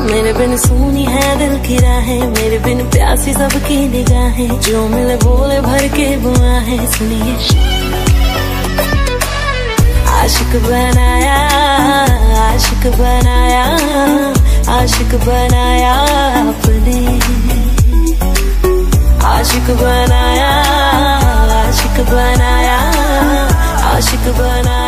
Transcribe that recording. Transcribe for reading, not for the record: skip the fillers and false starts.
मेरे बिन सूनी है दिल की राहें, मेरे बिन प्यासी सबकी निगाहें, जो मिले बोले भर के बुआहें। सुनिए आशिक बनाया, आशिक बनाया, आशिक बनाया आपने, आशिक बनाया, आशिक बनाया, आशिक बनाया।